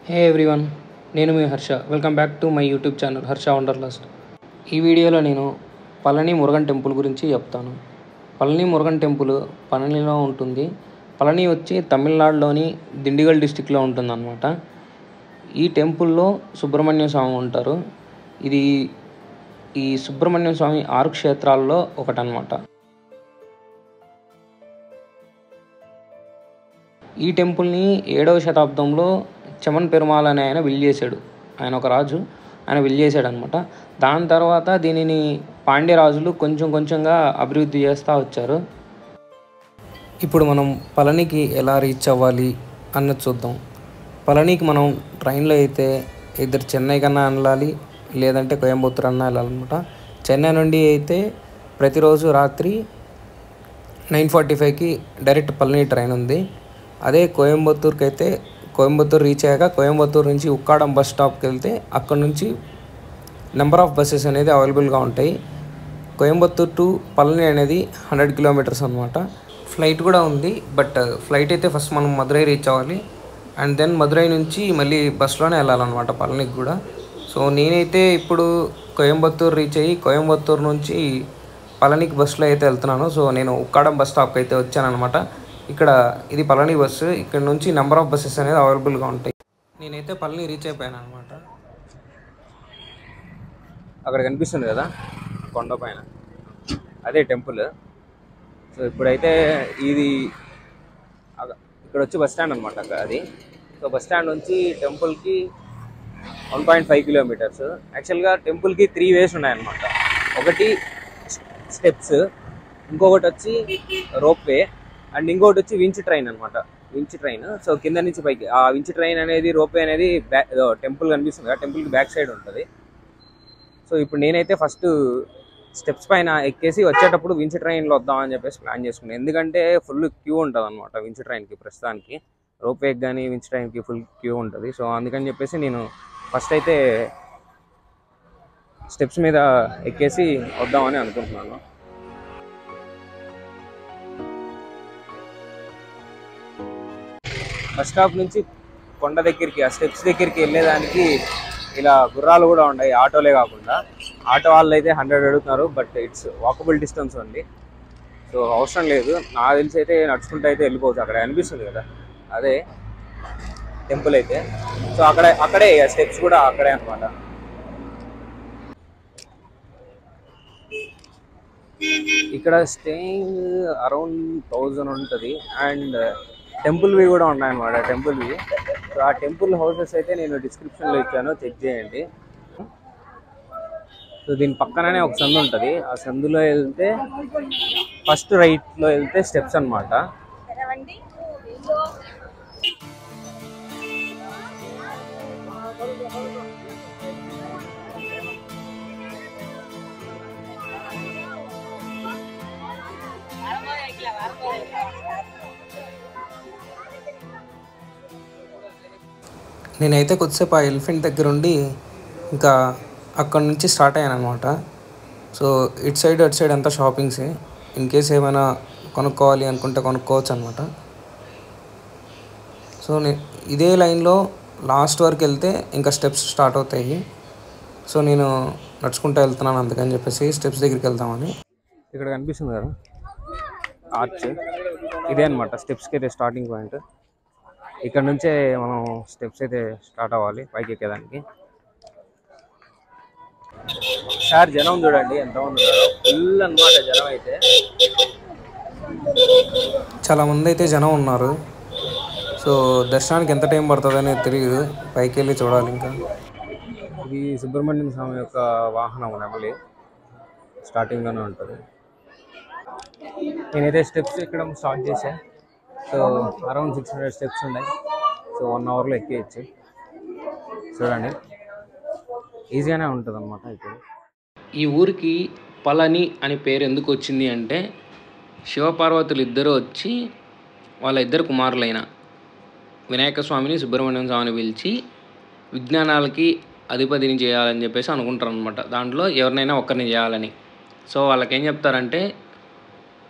హే everyone, నేను మీ Harsha. Welcome back to my YouTube channel Harsha wanderlust. ఈ వీడియోలో నేను పళని మురుగన్ టెంపుల్ గురించి చెప్తాను. పళని మురుగన్ టెంపుల్ పళనిలో ఉంటుంది. పళని వచ్చి తమిళనాడులోని దిండిగల్ డిస్టిక్లో ఉంటుందన్నమాట. ఈ టెంపుల్లో సుబ్రహ్మణ్య స్వామి ఉంటారు. ఇది ఈ సుబ్రహ్మణ్య స్వామి 6 క్షేత్రాల్లో ఒకటన్నమాట. ఈ టెంపుల్ని 7వ శతాబ్దంలో చమన్ పెరుమాళ్ అనే ఆయన బిల్డ్ చేశాడు. ఆయన ఒక రాజు, ఆయన బిల్డ్ చేశాడు అనమాట. దాని తర్వాత దీనిని పాండ్య రాజులు కొంచెం కొంచెంగా అభివృద్ధి చేస్తూ వచ్చారు. ఇప్పుడు మనం పళనికి ఎలా రీచ్ అవ్వాలి అన్నది చూద్దాం. పళనికి మనం ట్రైన్లో అయితే ఇద్దరు చెన్నై కన్నా వెళ్ళాలి, లేదంటే కోయంబత్తూర్ అన్నా వెళ్ళాలన్నమాట. చెన్నై నుండి అయితే ప్రతిరోజు రాత్రి 9:45కి డైరెక్ట్ పళని ట్రైన్ ఉంది. అదే కోయంబత్తూర్కి అయితే కోయంబత్తూర్ రీచ్ అయ్యాక కోయంబత్తూర్ నుంచి ఉక్కాడం బస్ స్టాప్కి వెళ్తే అక్కడ నుంచి నెంబర్ ఆఫ్ బస్సెస్ అనేది అవైలబుల్గా ఉంటాయి. కోయంబత్తూర్ టు పళని అనేది 100 కిలోమీటర్స్ అనమాట. ఫ్లైట్ కూడా ఉంది, బట్ ఫ్లైట్ అయితే ఫస్ట్ మనం మదురై రీచ్ అవ్వాలి అండ్ దెన్ మదురై నుంచి మళ్ళీ బస్లోనే వెళ్ళాలన్నమాట పళనికి కూడా. సో నేనైతే ఇప్పుడు కోయంబత్తూర్ రీచ్ అయ్యి కోయంబత్తూర్ నుంచి పళనికి బస్సులో అయితే వెళ్తున్నాను. సో నేను ఉక్కాడం బస్ స్టాప్కి అయితే వచ్చానమాట. ఇక్కడ ఇది పళని బస్సు. ఇక్కడ నుంచి నెంబర్ ఆఫ్ బస్సెస్ అనేది అవైలబుల్గా ఉంటాయి. నేనైతే పళని రీచ్ అయిపోయాను అనమాట. అక్కడ కనిపిస్తుంది కదా కొండ పైన, అదే టెంపుల్. సో ఇప్పుడైతే ఇది ఇక్కడ వచ్చి బస్ స్టాండ్ అనమాట అది. సో బస్ స్టాండ్ నుంచి టెంపుల్కి 1.5 కిలోమీటర్స్. యాక్చువల్గా టెంపుల్కి 3 వేస్ ఉన్నాయన్నమాట. ఒకటి స్టెప్స్, ఇంకొకటి వచ్చి రోప్వే, అండ్ ఇంకోటి వచ్చి వించ్ ట్రైన్ అనమాట. Winch train. సో కింద నుంచి పైకి ఆ వించ్ ట్రైన్ అనేది, రోప్వే అనేది టెంపుల్ కనిపిస్తుంది కదా, టెంపుల్కి బ్యాక్ సైడ్ ఉంటుంది. సో ఇప్పుడు నేనైతే ఫస్ట్ స్టెప్స్ పైన ఎక్కేసి వచ్చేటప్పుడు వించ్ ట్రైన్లో వద్దామని చెప్పేసి ప్లాన్ చేసుకున్నాను. ఎందుకంటే ఫుల్ క్యూ ఉంటుంది అనమాట వించ్ ట్రైన్కి ప్రస్తుతానికి. రోప్వేకి కానీ వించ్ ట్రైన్కి ఫుల్ క్యూ ఉంటుంది. సో అందుకని చెప్పేసి నేను ఫస్ట్ అయితే స్టెప్స్ మీద ఎక్కేసి వద్దామని అనుకుంటున్నాను. బస్ స్టాప్ నుంచి కొండ దగ్గరికి, ఆ స్టెప్స్ దగ్గరికి వెళ్ళేదానికి ఇలా గుర్రాలు కూడా ఉన్నాయి, ఆటోలే కాకుండా. ఆటో వాళ్ళు అయితే 100 అడుగుతున్నారు, బట్ ఇట్స్ వాకబుల్ డిస్టెన్స్ ఉంది. సో అవసరం లేదు. నాకు తెలిసి అయితే నడుచుకుంటూ అయితే వెళ్ళిపోవచ్చు. అక్కడ అనిపిస్తుంది కదా, అదే టెంపుల్ అయితే. సో అక్కడే స్టెప్స్ కూడా అక్కడే అనమాట. ఇక్కడ స్టేయింగ్ అరౌండ్ 1000 ఉంటుంది. అండ్ టెంపుల్వి కూడా ఉన్నాయన్నమాట, టెంపుల్వి. సో ఆ టెంపుల్ హౌసెస్ అయితే నేను డిస్క్రిప్షన్లో ఇచ్చాను, చెక్ చేయండి. సో దీని పక్కననే ఒక సందు ఉంటుంది. ఆ సందులో వెళ్తే ఫస్ట్ రైట్లో వెళ్తే స్టెప్స్ అనమాట. నేనైతే కొద్దిసేపు ఆ ఎలిఫెంట్ దగ్గర ఉండి ఇంకా అక్కడ నుంచి స్టార్ట్ అయ్యాను అనమాట. సో ఇటు సైడ్ అటు సైడ్ అంతా షాపింగ్సే. ఇన్ కేస్ ఏమైనా కొనుక్కోవాలి అనుకుంటే కొనుక్కోవచ్చు అనమాట. సో ఇదే లైన్లో లాస్ట్ వరకు వెళ్తే ఇంకా స్టెప్స్ స్టార్ట్ అవుతాయి. సో నేను నడుచుకుంటూ వెళ్తున్నాను, అందుకని చెప్పేసి స్టెప్స్ దగ్గరికి వెళ్తామని. ఇక్కడ కనిపిస్తుంది కదా ఆర్చ్, ఇదే అనమాట స్టెప్స్కి అయితే స్టార్టింగ్ పాయింట్. ఇక్కడ నుంచే మనం స్టెప్స్ అయితే స్టార్ట్ అవ్వాలి పైకి ఎక్కేదానికి. సార్ జనం చూడండి ఎంతమంది ఉన్నారు, ఫుల్ అనమాట జనం అయితే. చాలామంది అయితే జనం ఉన్నారు. సో దర్శనానికి ఎంత టైం పడుతుంది అనేది తెలియదు, పైకి వెళ్ళి చూడాలి. ఇంకా ఇది సుబ్రహ్మణ్యం స్వామి యొక్క వాహనం నెమలి, స్టార్టింగ్లోనే ఉంటుంది. నేనైతే స్టెప్స్ ఎక్కడం స్టార్ట్ చేశాను. సో అరౌండ్ 600 స్టెప్స్ ఉన్నాయి. సో 1 అవర్లో ఎక్కేయచ్చు. చూడండి, ఈజీగానే ఉంటుంది అన్నమాట. ఇప్పుడు ఈ ఊరికి పళని అని పేరు ఎందుకు వచ్చింది అంటే, శివపార్వతులు ఇద్దరు వచ్చి వాళ్ళ ఇద్దరు కుమారులైన వినాయక స్వామిని సుబ్రహ్మణ్యం స్వామిని పిలిచి విజ్ఞానాలకి అధిపతిని చేయాలని చెప్పేసి అనుకుంటారు అనమాట. దాంట్లో ఎవరినైనా ఒక్కరిని చేయాలని. సో వాళ్ళకేం చెప్తారంటే,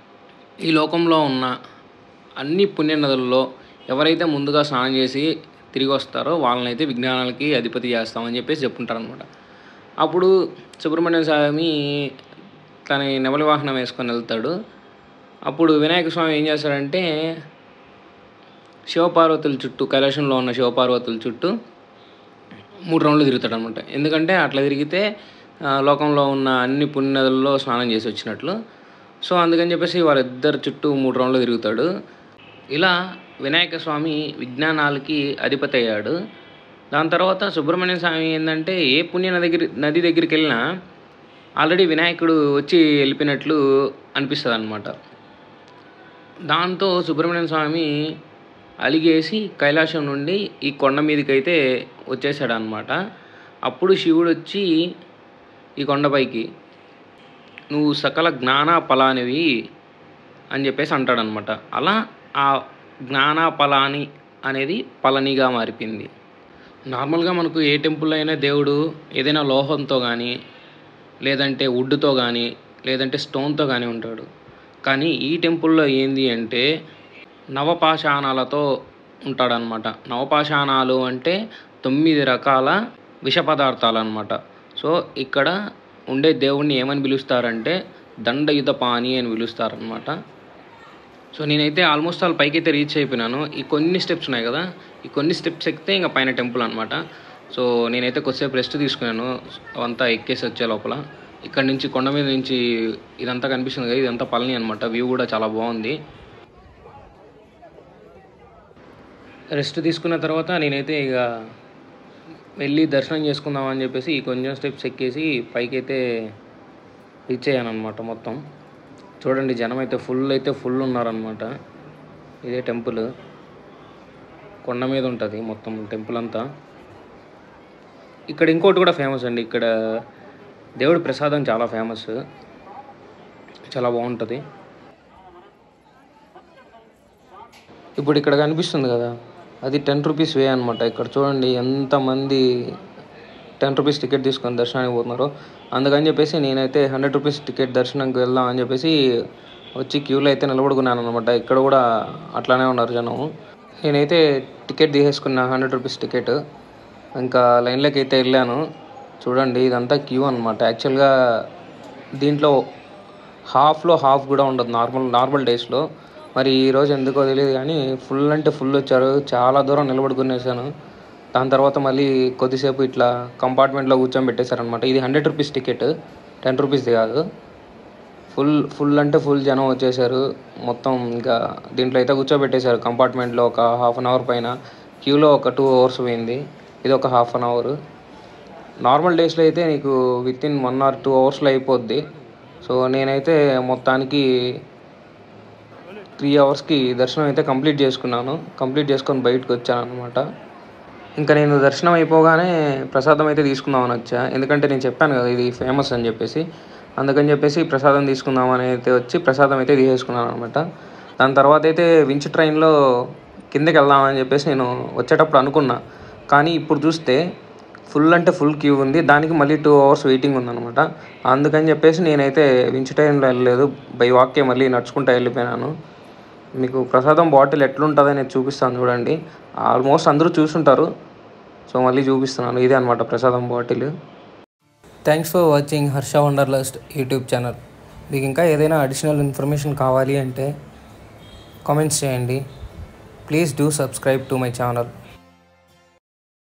ఈ లోకంలో ఉన్న అన్ని పుణ్యనదుల్లో ఎవరైతే ముందుగా స్నానం చేసి తిరిగి వస్తారో వాళ్ళనైతే విజ్ఞానాలకి అధిపతి చేస్తామని చెప్పేసి చెప్పుకుంటారనమాట. అప్పుడు సుబ్రహ్మణ్య స్వామి తన నెమలి వాహనం వేసుకొని వెళ్తాడు. అప్పుడు వినాయక స్వామి ఏం చేస్తాడంటే శివపార్వతుల చుట్టూ, కైలాసంలో ఉన్న శివపార్వతుల చుట్టూ 3 రౌండ్లు తిరుగుతాడు అనమాట. ఎందుకంటే అట్లా తిరిగితే లోకంలో ఉన్న అన్ని పుణ్యనదుల్లో స్నానం చేసి వచ్చినట్లు. సో అందుకని చెప్పేసి వాళ్ళిద్దరు చుట్టూ 3 రౌండ్లు తిరుగుతాడు. ఇలా వినాయక స్వామి విజ్ఞానాలకి అధిపతి అయ్యాడు. దాని తర్వాత సుబ్రహ్మణ్య స్వామి ఏంటంటే ఏ పుణ్య నది దగ్గరికి వెళ్ళినా ఆల్రెడీ వినాయకుడు వచ్చి వెళ్ళిపోయినట్లు అనిపిస్తుంది అనమాట. దాంతో సుబ్రహ్మణ్య స్వామి అలిగేసి కైలాసం నుండి ఈ కొండ మీదకి అయితే వచ్చేసాడు అనమాట. అప్పుడు శివుడు వచ్చి ఈ కొండపైకి నువ్వు సకల జ్ఞాన ఫలానివి అని చెప్పేసి అంటాడనమాట. అలా ఆ జ్ఞాన ఫలాని అనేది పళనిగా మారిపోయింది. నార్మల్గా మనకు ఏ టెంపుల్ అయినా దేవుడు ఏదైనా లోహంతో కానీ, లేదంటే వుడ్తో కానీ, లేదంటే స్టోన్తో కానీ ఉంటాడు. కానీ ఈ టెంపుల్లో ఏంది అంటే నవపాషాణాలతో ఉంటాడనమాట. నవపాషాణాలు అంటే 9 రకాల విష పదార్థాలు అనమాట. సో ఇక్కడ ఉండే దేవుణ్ణి ఏమని పిలుస్తారంటే దండయుధపాణి అని పిలుస్తారనమాట. సో నేనైతే ఆల్మోస్ట్ ఆల్ పైకి అయితే రీచ్ అయిపోయినాను. ఈ కొన్ని స్టెప్స్ ఉన్నాయి కదా, ఈ కొన్ని స్టెప్స్ ఎక్కితే ఇంకా పైన టెంపుల్ అనమాట. సో నేనైతే కొద్దిసేపు రెస్ట్ తీసుకున్నాను అవంతా ఎక్కేసి వచ్చే లోపల. ఇక్కడ నుంచి కొండ మీద నుంచి ఇదంతా కనిపిస్తుంది కదా, ఇదంతా పళని అనమాట. వ్యూ కూడా చాలా బాగుంది. రెస్ట్ తీసుకున్న తర్వాత నేనైతే ఇక వెళ్ళి దర్శనం చేసుకుందామని చెప్పేసి ఈ కొంచెం స్టెప్స్ ఎక్కేసి పైకి అయితే రీచ్ అయ్యాను అనమాట. మొత్తం చూడండి, జనం అయితే ఫుల్ ఉన్నారనమాట. ఇదే టెంపుల్, కొండ మీద ఉంటుంది మొత్తం టెంపుల్ అంతా. ఇక్కడ ఇంకోటి కూడా ఫేమస్ అండి. ఇక్కడ దేవుడి ప్రసాదం చాలా ఫేమస్, చాలా బాగుంటుంది. ఇప్పుడు ఇక్కడ కనిపిస్తుంది కదా, అది 10 రూపీస్ వే అనమాట. ఇక్కడ చూడండి ఎంతమంది 10 రూపీస్ టికెట్ తీసుకొని దర్శనానికి పోతున్నారు. అందుకని చెప్పేసి నేనైతే 100 రూపీస్ టికెట్ దర్శనంకి వెళ్దాం అని చెప్పేసి వచ్చి క్యూలో అయితే నిలబడుకున్నాను అనమాట. ఇక్కడ కూడా అట్లానే ఉన్నారు జనం. నేనైతే టికెట్ తీసేసుకున్నా 100 రూపీస్ టికెట్. ఇంకా లైన్లోకి అయితే వెళ్ళాను. చూడండి ఇదంతా క్యూ అనమాట. యాక్చువల్గా దీంట్లో హాఫ్లో హాఫ్ కూడా ఉండదు నార్మల్ డేస్లో. మరి ఈరోజు ఎందుకో తెలియదు కానీ ఫుల్ అంటే ఫుల్ వచ్చారు. చాలా దూరం నిలబడుకునేసాను. దాని తర్వాత మళ్ళీ కొద్దిసేపు ఇట్లా కంపార్ట్మెంట్లో కూర్చొని పెట్టేశారనమాట. ఇది 100 రూపీస్ టికెట్, 10 రూపీస్ది కాదు. ఫుల్ అంటే ఫుల్ జనం వచ్చేసారు మొత్తం. ఇంకా దీంట్లో అయితే కూర్చోబెట్టేశారు కంపార్ట్మెంట్లో ఒక హాఫ్ అన్ అవర్ పైన. క్యూలో ఒక 2 అవర్స్ పోయింది, ఇది ఒక హాఫ్ అన్ అవర్. నార్మల్ డేస్లో అయితే నీకు వితిన్ 1 or 2 అవర్స్లో అయిపోద్ది. సో నేనైతే మొత్తానికి 3 అవర్స్కి దర్శనం అయితే కంప్లీట్ చేసుకున్నాను. కంప్లీట్ చేసుకొని బయటకు వచ్చాను అనమాట. ఇంకా నేను దర్శనం అయిపోగానే ప్రసాదం అయితే తీసుకుందామని వచ్చా. ఎందుకంటే నేను చెప్పాను కదా ఇది ఫేమస్ అని చెప్పేసి. అందుకని చెప్పేసి ప్రసాదం తీసుకుందామని అయితే వచ్చి ప్రసాదం అయితే తీసేసుకున్నాను అనమాట. దాని తర్వాత అయితే వించ్ ట్రైన్లో కిందకి వెళ్దామని చెప్పేసి నేను వచ్చేటప్పుడు అనుకున్నా. కానీ ఇప్పుడు చూస్తే ఫుల్ అంటే ఫుల్ క్యూ ఉంది. దానికి మళ్ళీ 2 అవర్స్ వెయిటింగ్ ఉందన్నమాట. అందుకని చెప్పేసి నేనైతే వించ్ ట్రైన్లో వెళ్ళలేదు, బై వాకే మళ్ళీ నడుచుకుంటూ వెళ్ళిపోయినాను. మీకు ప్రసాదం బాటిల్ ఎట్లుంటుంది అనేది చూపిస్తాను చూడండి. ఆల్మోస్ట్ అందరూ చూసుంటారు, సో మళ్ళీ చూపిస్తున్నాను. ఇదే అనమాట ప్రసాదం bottle. Thanks for watching Harsha wanderlust YouTube channel. మీకు ఇంకా ఏదైనా అడిషనల్ ఇన్ఫర్మేషన్ కావాలి అంటే కామెంట్స్ చేయండి. Please do subscribe to my channel.